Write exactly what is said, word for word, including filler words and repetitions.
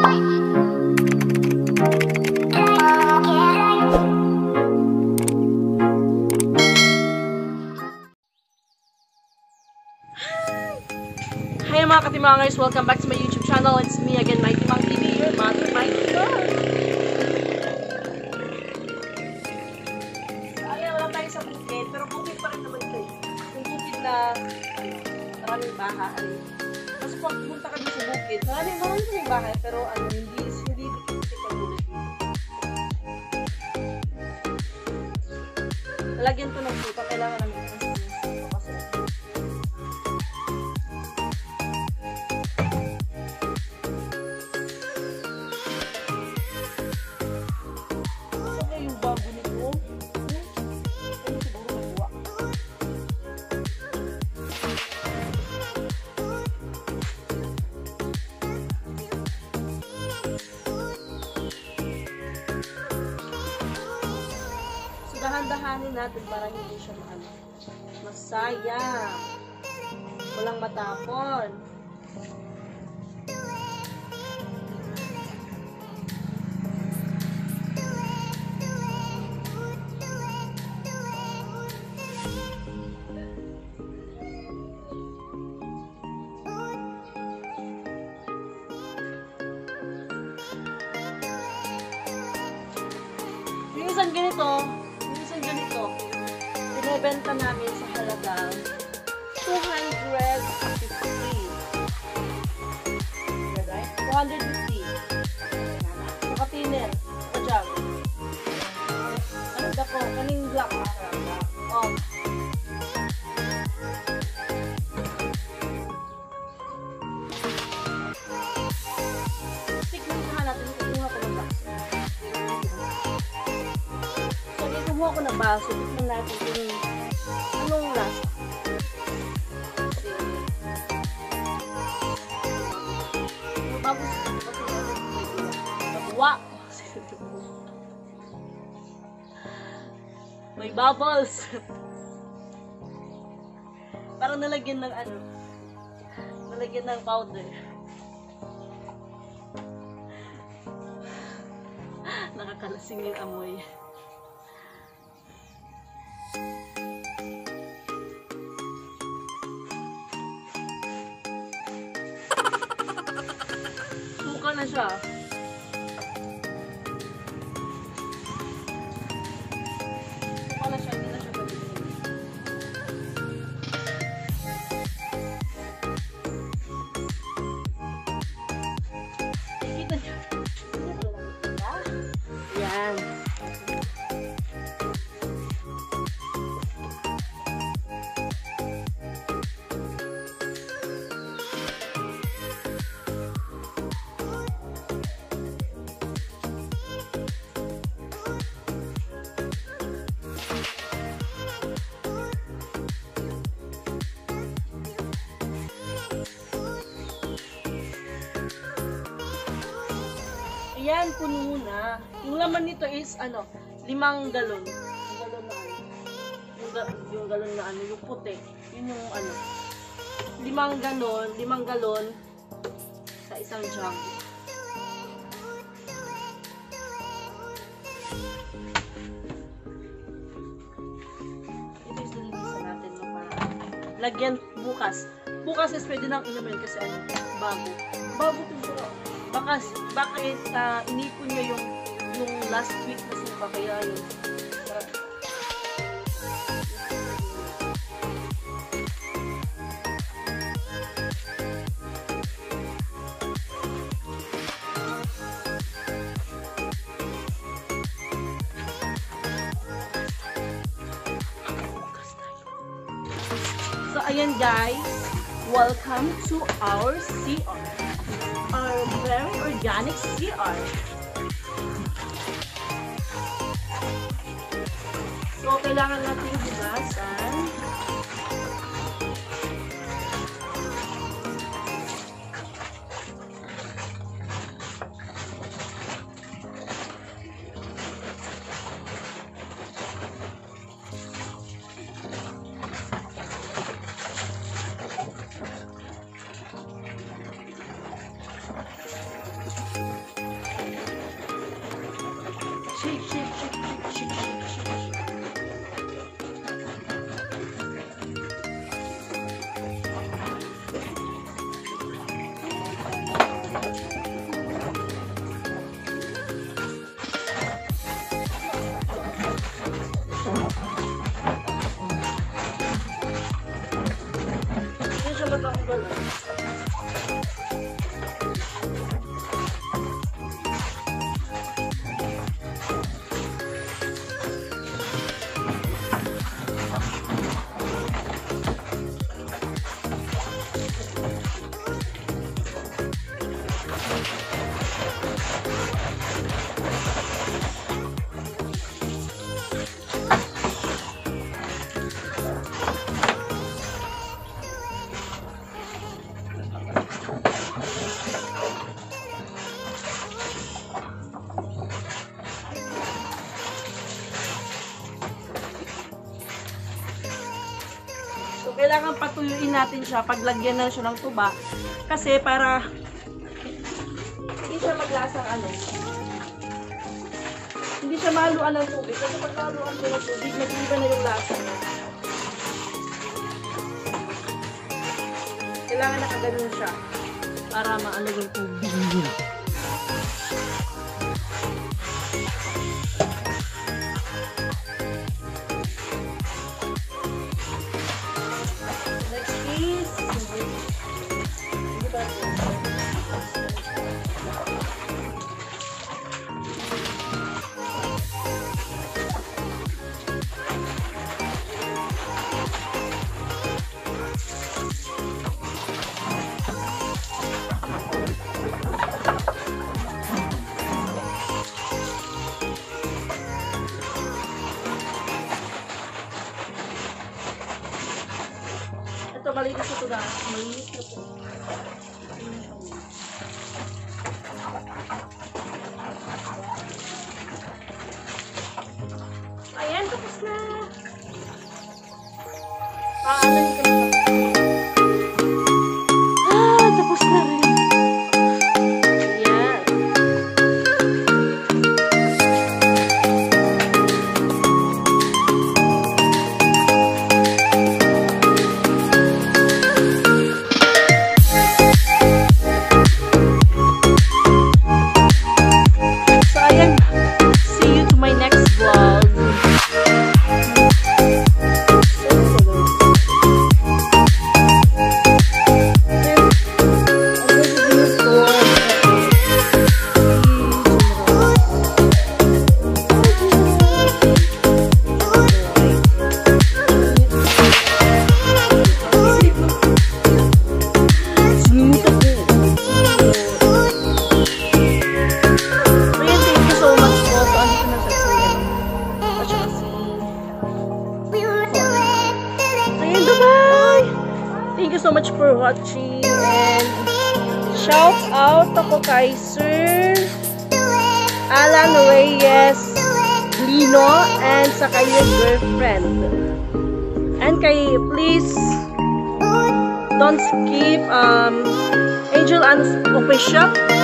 Hi mga katimangers! Welcome back to my YouTube channel. It's me again, Mighty Mang T V, your mother, Mighty Mang. Ayaw, wala tayo sa bukid, pero bukid pa rin naman ito. Yung bukid na maraming bahay. Tapos pag punta ka sa bukid, maraming maraming bahay, pero ano, hindi, hindi dikit-dikit ang bukid. Lalagyan ko ng puta, kailangan namin ito. Dahan-dahanin natin para hindi siya maano. Masayang. Walang matapon. Yung isang ganito, binibenta namin sa halagang two hundred fifty. Right? two hundred fifty. Nakatiner. Kajam. Ano dako? Kaning black. Oh. Stick lang sa natin. Kumuha ko ng box. So, kumuha ko ng baso. Tignan natin kung anong lasa. Bagus. Nabuwa. May bubbles. Parang nalagyan ng ano. Nalagyan ng powder. Nakakalasing yung amoy. Suka na siya. Suka na siya, hindi na siya gawin. Kita niyo. Yan. Ayan, puno na. Yung laman nito is, ano, limang galon. Yung galon na ano. Yung, ga yung galon na ano, yung puti. Yun yung ano. Limang galon, limang galon sa isang jug. Ito is nalinisan natin no, para lagyan bukas. Bukas is pwede nang inumin kasi ano, bago. Bago ito. Baka, bakit uh, inipon niya yung, yung last week na suka, kaya yun. So, ayan guys, welcome to our C R. Our very organic C R. So, kailangan natin hugasan. kailangan patuyuin natin siya paglagyan na siya ng tuba. Kasi para hindi siya maglasang ano. Hindi siya mahaluan ng tubig. Kasi pag mahaluan ko ng tubig, nag-iba na yung lasa niya. Kailangan nakaganon siya para maano yung tubig. Ito, malinis ito na. Malinis na po. Ayan, tapos na. Paano yung kami? Ah, tapos na rin. Ayan. Thank you so much for watching, and shout out ako kay Sir Alan Reyes Lino and sa kanyang girlfriend. And kay, please don't skip um, Angel Ann's Official